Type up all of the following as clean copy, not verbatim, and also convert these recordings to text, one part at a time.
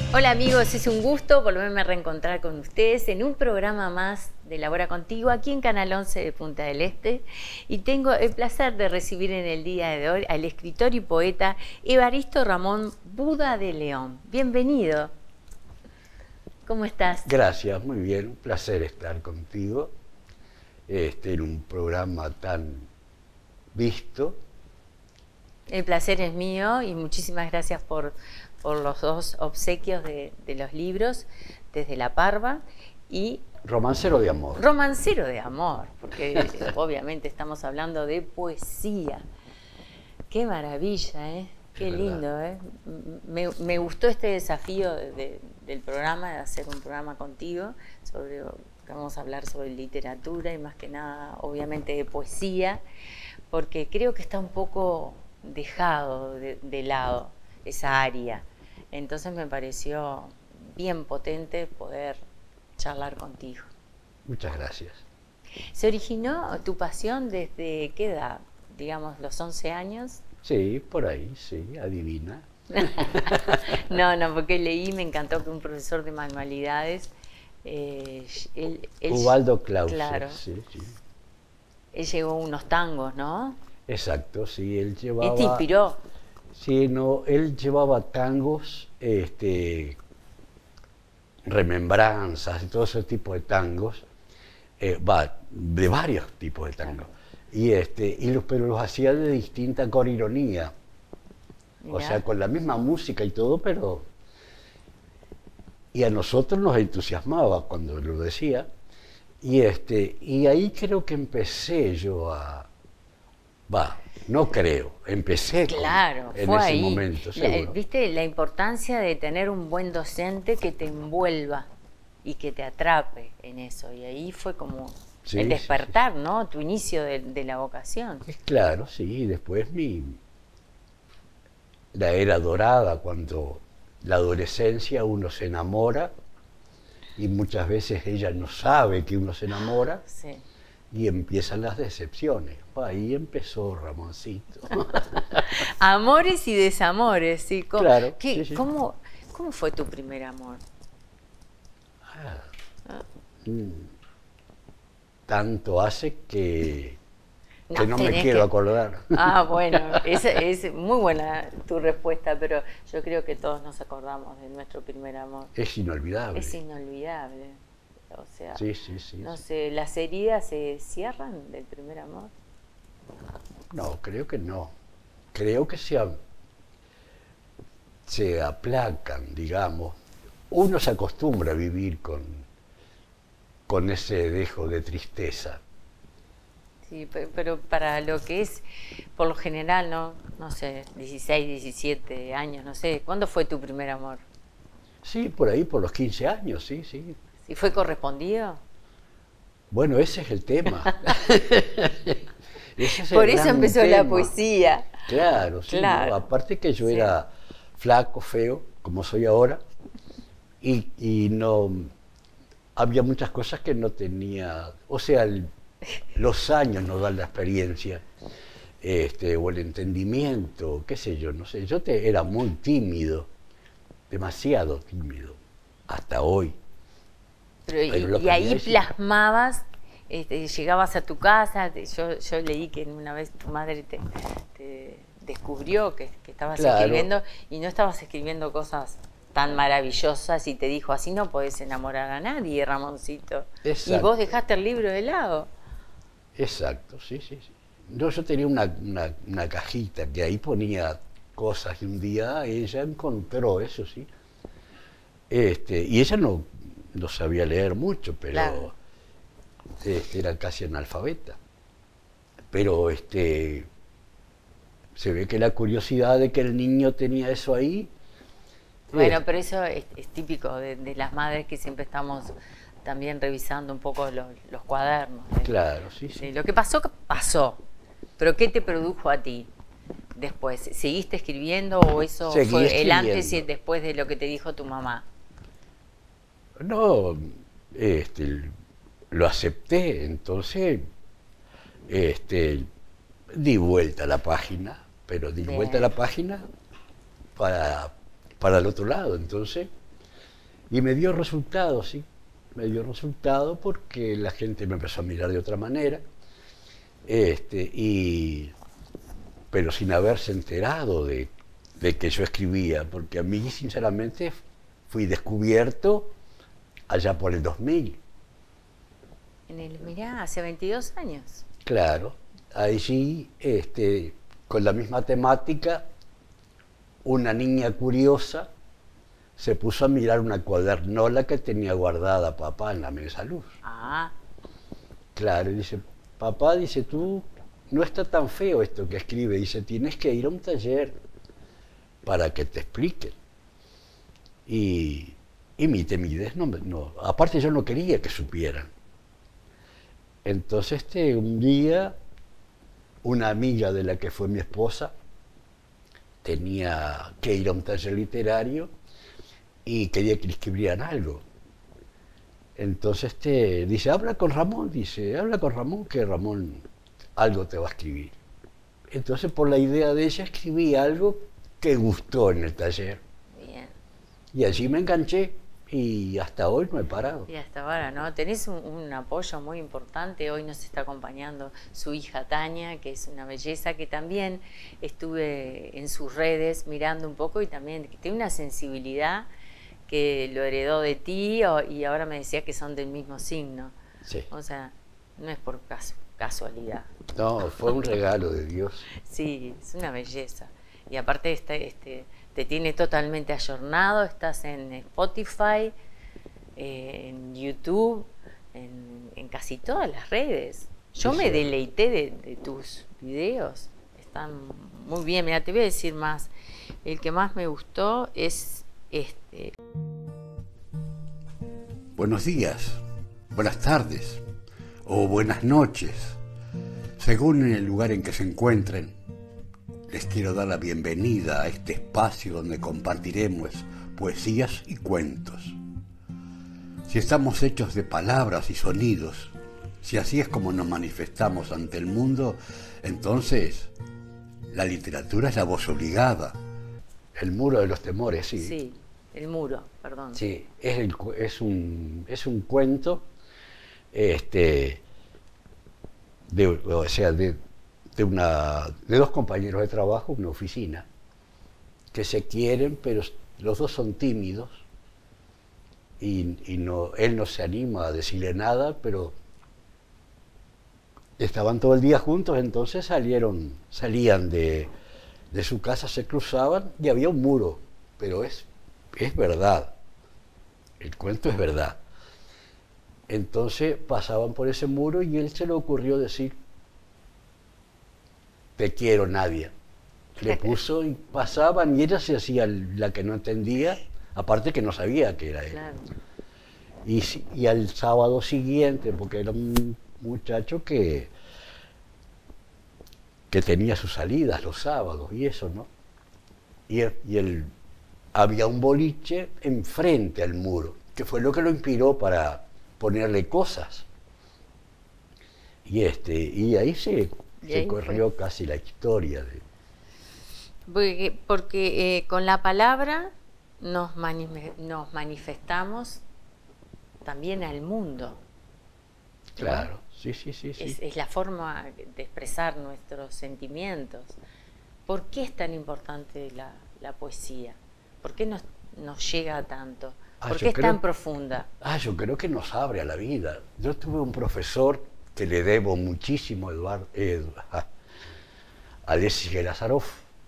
Hola amigos, es un gusto volverme a reencontrar con ustedes en un programa más de Labora Contigo aquí en Canal 11 de Punta del Este, y tengo el placer de recibir en el día de hoy al escritor y poeta Evaristo Ramón Buda de León. Bienvenido. ¿Cómo estás? Gracias, muy bien, un placer estar contigo en un programa tan visto. El placer es mío y muchísimas gracias por los dos obsequios de los libros, Desde la Parva y Romancero de amor. Romancero de amor, porque obviamente estamos hablando de poesía. Qué maravilla, ¿eh? Qué lindo, ¿eh? Me gustó este desafío del programa, de hacer un programa contigo, vamos a hablar sobre literatura y más que nada, obviamente, de poesía, porque creo que está un poco dejado de lado esa área. Entonces me pareció bien potente poder charlar contigo. Muchas gracias. ¿Se originó tu pasión desde qué edad? Digamos, los 11 años. Sí, por ahí, sí, adivina. No, porque leí, me encantó que un profesor de manualidades, Ubaldo Clauser, claro, sí, sí. Él llevó unos tangos, ¿no? Exacto, sí, él ¿Y te llevaba... inspiró? Sí, no, él llevaba tangos, remembranzas y todo ese tipo de tangos, de varios tipos de tangos, pero los hacía de distinta corironía, o sea, con la misma música y todo, pero... Y a nosotros nos entusiasmaba cuando lo decía, y ahí creo que empecé yo no creo, empecé Claro, en fue ese ahí. momento, seguro. ¿Viste la importancia de tener un buen docente que te envuelva y que te atrape en eso? Y ahí fue como Sí, el sí, sí. despertar, ¿no? Tu inicio de la vocación. Es claro, sí, después la era dorada, cuando la adolescencia uno se enamora y muchas veces ella no sabe que uno se enamora Sí. y empiezan las decepciones. Ahí empezó Ramoncito. Amores y desamores, ¿sí? Claro, sí, sí. ¿Cómo fue tu primer amor? Tanto hace que no me tenés quiero acordar. Bueno, es muy buena tu respuesta, pero yo creo que todos nos acordamos de nuestro primer amor. Es inolvidable. Es inolvidable. O sea, Sí, sí, sí. no Sí. sé, ¿las heridas se cierran del primer amor? No, creo que no. Creo que se aplacan, digamos. Uno se acostumbra a vivir con ese dejo de tristeza. Sí, pero para lo que es, por lo general, no sé, 16, 17 años, no sé, ¿cuándo fue tu primer amor? Sí, por ahí, por los 15 años, sí, sí. ¿Y fue correspondido? Bueno, ese es el tema. Ese es el Por eso gran empezó la tema. poesía. Claro, sí. Claro. ¿No? Aparte que yo Sí. era flaco, feo, como soy ahora, y no... Había muchas cosas que no tenía... O sea, los años nos dan la experiencia, o el entendimiento, qué sé yo, no sé. Era muy tímido, demasiado tímido, hasta hoy. Pero lo Y ahí aprendí. plasmabas, llegabas a tu casa, yo leí que una vez tu madre te descubrió que estabas Claro. escribiendo y no estabas escribiendo cosas tan maravillosas y te dijo, así no podés enamorar a nadie, Ramoncito. Exacto. Y vos dejaste el libro de lado. Exacto, sí, sí, sí. Yo tenía una cajita que ahí ponía cosas y un día ella encontró eso, sí. Y ella no sabía leer mucho, pero Claro. era casi analfabeta. Pero se ve que la curiosidad de que el niño tenía eso ahí. Bueno, pero eso es típico de las madres que siempre estamos también revisando un poco los cuadernos. Claro, sí, sí. Sí, lo que pasó, pasó. Pero ¿qué te produjo a ti después? ¿Seguiste escribiendo o eso Seguí fue el antes y escribiendo. el después de lo que te dijo tu mamá? No, lo acepté, entonces di vuelta a la página, pero di Bien. vuelta a la página para el otro lado. Entonces, Y me dio resultado, sí. Me dio resultado porque la gente me empezó a mirar de otra manera, pero sin haberse enterado de que yo escribía, porque a mí, sinceramente, fui descubierto allá por el 2000. Mirá, hace 22 años. Claro, allí, con la misma temática, una niña curiosa se puso a mirar una cuadernola que tenía guardada papá en la mesa luz. Ah, Claro, y dice, papá, dice, tú, no está tan feo esto que escribe, dice, tienes que ir a un taller para que te expliquen. Y mi timidez, no, aparte yo no quería que supieran. Entonces, un día, una amiga de la que fue mi esposa tenía que ir a un taller literario y quería que le escribieran algo. Entonces dice, habla con Ramón, que Ramón algo te va a escribir. Entonces, por la idea de ella, escribí algo que gustó en el taller. bien. Y allí me enganché y hasta hoy no he parado. Y hasta ahora, ¿no? Tenés un apoyo muy importante. Hoy nos está acompañando su hija Tania, que es una belleza, que también estuve en sus redes mirando un poco y también que tiene una sensibilidad que lo heredó de ti y ahora me decía que son del mismo signo. Sí. O sea, no es por casualidad. No, fue un regalo de Dios. Sí, es una belleza. Y aparte te tiene totalmente ayornado, estás en Spotify, en YouTube, en casi todas las redes. Yo me deleité de tus videos, están muy bien. Mira, te voy a decir más. El que más me gustó es este. Buenos días, buenas tardes o buenas noches, según el lugar en que se encuentren. Les quiero dar la bienvenida a este espacio donde compartiremos poesías y cuentos. Si estamos hechos de palabras y sonidos, si así es como nos manifestamos ante el mundo, entonces la literatura es la voz obligada. El muro de los temores, sí. Sí, el muro, perdón. Sí, es un cuento, de dos compañeros de trabajo, una oficina, que se quieren, pero los dos son tímidos y él no se anima a decirle nada, pero estaban todo el día juntos, entonces salían de su casa, se cruzaban y había un muro, pero es verdad, el cuento es verdad. Entonces pasaban por ese muro y él se le ocurrió decir, te quiero, Nadia. Le puso y pasaban y ella se hacía la que no entendía, aparte que no sabía que era él. Claro. Y al sábado siguiente, porque era un muchacho que tenía sus salidas los sábados y eso, ¿no? Y él había un boliche enfrente al muro, que fue lo que lo inspiró para ponerle cosas. Y ahí se corrió casi la historia porque con la palabra nos manifestamos también al mundo. Claro, ¿no? sí. Es la forma de expresar nuestros sentimientos. ¿Por qué es tan importante la poesía? ¿Por qué nos llega tanto? ¿Por qué es tan profunda? Yo creo que nos abre a la vida. Yo tuve un profesor que le debo muchísimo, Alexis Gelazarov,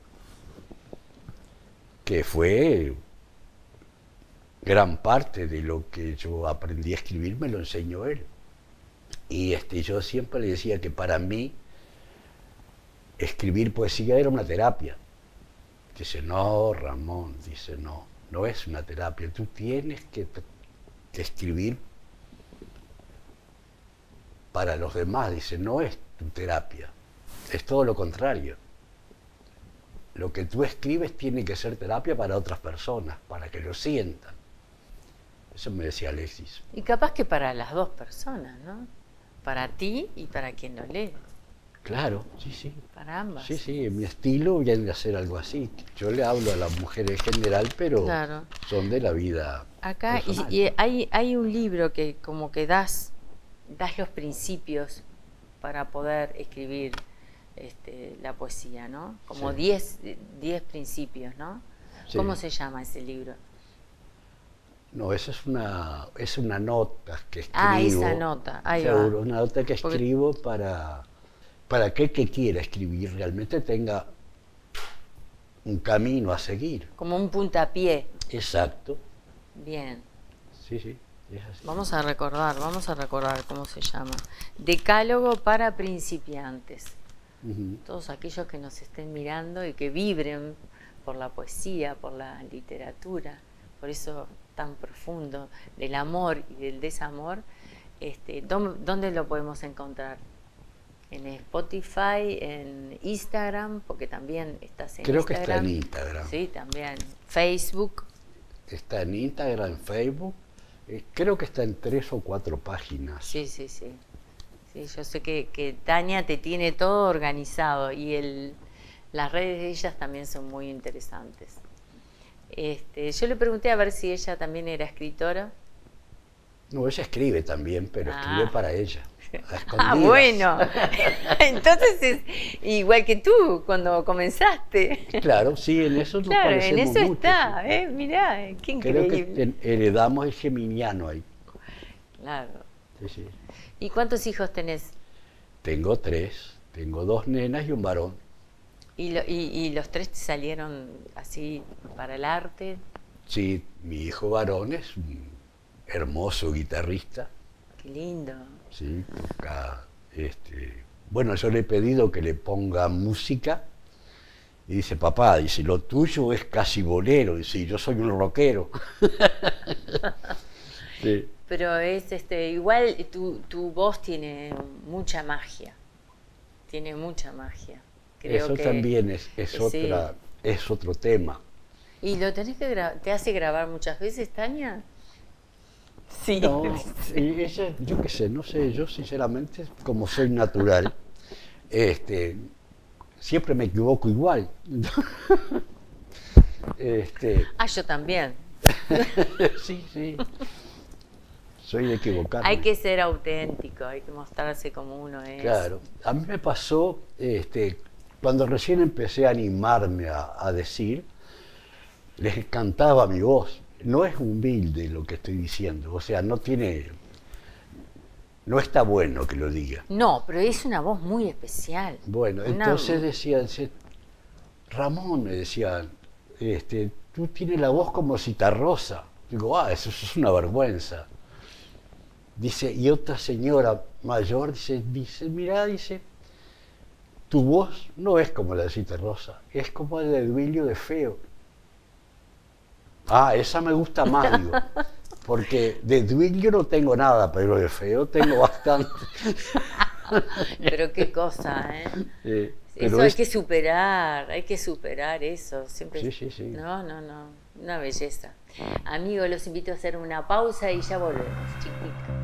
que fue gran parte de lo que yo aprendí a escribir, me lo enseñó él. Y yo siempre le decía que para mí escribir poesía era una terapia. Dice, no, Ramón, dice, no es una terapia, tú tienes que escribir para los demás, dice, no es tu terapia, es todo lo contrario. Lo que tú escribes tiene que ser terapia para otras personas, para que lo sientan. Eso me decía Alexis. Y capaz que para las dos personas, ¿no? Para ti y para quien lo lee. Claro, sí, sí. Para ambas. Sí, sí, mi estilo viene a ser algo así. Yo le hablo a las mujeres en general, pero Claro. son de la vida Acá personal. hay un libro que como que das los principios para poder escribir la poesía, ¿no? Como Sí. 10 principios, ¿no? Sí. ¿Cómo se llama ese libro? No, esa es una nota que escribo. Ah, esa nota, ahí va. Seguro, una nota que Porque- escribo para que el que quiera escribir realmente tenga un camino a seguir. Como un puntapié. Exacto. Bien. Sí, sí, es así. Vamos a recordar cómo se llama. Decálogo para principiantes. Ujú. Todos aquellos que nos estén mirando y que vibren por la poesía, por la literatura, por eso tan profundo del amor y del desamor, ¿dónde lo podemos encontrar? En Spotify, en Instagram, porque también estás en Creo que Instagram. está en Instagram. Sí, también. Facebook. Está en Instagram, en Facebook. Creo que está en 3 o 4 páginas. Sí, sí, sí. Sí, yo sé que Tania te tiene todo organizado y las redes de ellas también son muy interesantes. Yo le pregunté a ver si ella también era escritora. No, ella escribe también, pero escribe para ella. A escondidas. Bueno. Entonces es igual que tú cuando comenzaste. Claro, sí, en eso nos Claro, en parecemos eso mucho, está, sí. Mirá, qué Creo increíble. que heredamos el geminiano ahí. Claro. Sí, sí. ¿Y cuántos hijos tenés? Tengo 3, tengo 2 nenas y un varón. ¿Y los 3 te salieron así para el arte? Sí, mi hijo varón es un hermoso guitarrista. Qué lindo. Sí, toca, bueno, yo le he pedido que le ponga música y dice, papá, dice, lo tuyo es casi bolero, dice, yo soy un rockero. Sí. Pero es igual tu voz tiene mucha magia. Tiene mucha magia. Creo Eso que, también sí. es otro tema. ¿Y lo tenés que te hace grabar muchas veces, Tania? Sí. No, y ella, yo qué sé, no sé, yo sinceramente, como soy natural, siempre me equivoco igual. Yo también. Sí, sí. Soy de equivocarme. Hay que ser auténtico, hay que mostrarse como uno es. Claro. A mí me pasó, cuando recién empecé a animarme a decir, les encantaba mi voz. No es humilde lo que estoy diciendo, o sea, no está bueno que lo diga. No, pero es una voz muy especial. Bueno, entonces decían, Ramón, me decían, tú tienes la voz como Citarrosa. Digo, eso es una vergüenza. Dice, y otra señora mayor dice, mirá, dice, tu voz no es como la de Citarrosa, es como la de Duilio de Feo. Ah, esa me gusta más, digo, porque de Duilio no tengo nada, pero de Feo tengo bastante. Pero qué cosa, ¿eh? Pero Eso hay que superar eso. Siempre. Sí, sí, sí. No, una belleza. Amigos, los invito a hacer una pausa y ya volvemos, chiquitos.